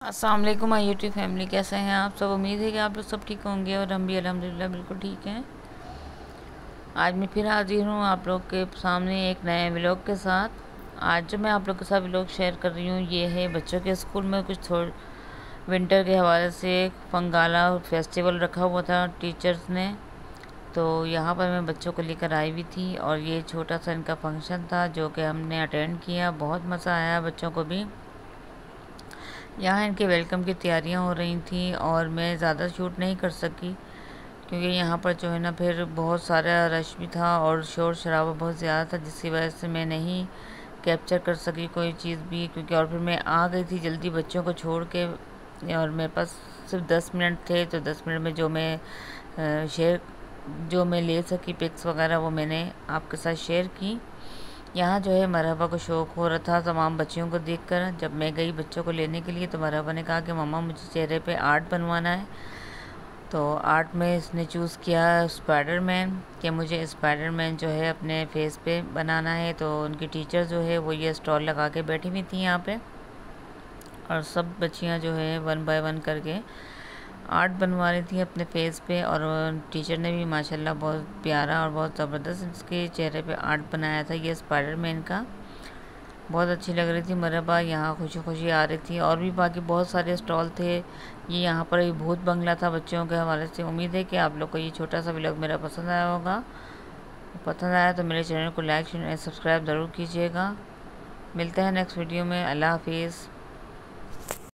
अस्सलाम वालेकुम my YouTube family, कैसे हैं आप सब। उम्मीद है कि आप लोग सब ठीक होंगे और हम भी अल्हम्दुलिल्लाह बिल्कुल ठीक हैं। आज मैं फिर हाजिर हूँ आप लोग के सामने एक नए व्लॉग के साथ। आज जो मैं आप लोग के साथ व्लॉग शेयर कर रही हूँ ये है बच्चों के स्कूल में कुछ विंटर के हवाले से फंगाला फेस्टिवल रखा हुआ था टीचर्स ने, तो यहाँ पर मैं बच्चों को लेकर आई हुई थी और ये छोटा सा इनका फंक्शन था जो कि हमने अटेंड किया। बहुत मज़ा आया बच्चों को भी। यहाँ इनके वेलकम की तैयारियां हो रही थी और मैं ज़्यादा शूट नहीं कर सकी क्योंकि यहाँ पर जो है ना फिर बहुत सारा रश भी था और शोर शराबा बहुत ज़्यादा था, जिसकी वजह से मैं नहीं कैप्चर कर सकी कोई चीज़ भी। क्योंकि और फिर मैं आ गई थी जल्दी बच्चों को छोड़ के और मेरे पास सिर्फ 10 मिनट थे, तो 10 मिनट में जो मैं ले सकी पिक्स वगैरह वो मैंने आपके साथ शेयर की। यहाँ जो है मरहबा को शौक़ हो रहा था तमाम बच्चियों को देखकर। जब मैं गई बच्चों को लेने के लिए तो मरहबा ने कहा कि मम्मा मुझे चेहरे पे आर्ट बनवाना है। तो आर्ट में इसने चूज़ किया स्पाइडरमैन, कि मुझे स्पाइडरमैन जो है अपने फेस पे बनाना है। तो उनकी टीचर जो है वो ये स्टॉल लगा के बैठी हुई थी यहाँ पे और सब बच्चियाँ जो है 1 बाय 1 करके आर्ट बनवा रही थी अपने फेस पे। और टीचर ने भी माशाल्लाह बहुत प्यारा और बहुत ज़बरदस्त इसके चेहरे पे आर्ट बनाया था ये स्पाइडरमैन का। बहुत अच्छी लग रही थी मरहबा, यहाँ खुशी खुशी आ रही थी। और भी बाकी बहुत सारे स्टॉल थे। ये यहाँ पर एक भूत बंगला था बच्चों के हवाले से। उम्मीद है कि आप लोग को ये छोटा सा व्लॉग मेरा पसंद आया होगा। पसंद आया तो मेरे चैनल को लाइक शेयर सब्सक्राइब ज़रूर कीजिएगा। मिलते हैं नेक्स्ट वीडियो में। अल्लाह हाफिज़।